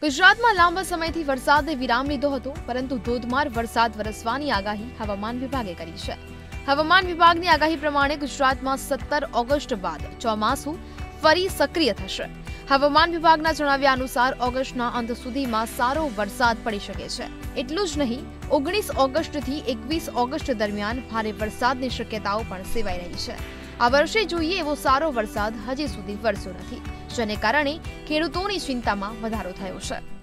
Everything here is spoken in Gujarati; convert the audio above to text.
ગુજરાતમાં લાંબા સમયથી વરસાદે વિરામ લીધો હતો, પરંતુ ધોધમાર વરસાદ વરસવાની આગાહી હવામાન વિભાગે કરી છે। હવામાન વિભાગની આગાહી પ્રમાણે ગુજરાતમાં 17 ઓગસ્ટ બાદ ચોમાસું ફરી સક્રિય થશે। હવામાન વિભાગના જણાવ્યા અનુસાર ઓગસ્ટના અંત સુધીમાં સારો વરસાદ પડી શકે છે। એટલું જ નહીં, 19 ઓગસ્ટથી 21 ઓગસ્ટ દરમિયાન ભારે વરસાદની શક્યતાઓ પણ સેવાઈ રહી છે। આ વર્ષે જોઈએ એવો સારો વરસાદ હજી સુધી વરસ્યો નથી, જેને કારણે ખેડૂતોની ચિંતામાં વધારો થયો છે।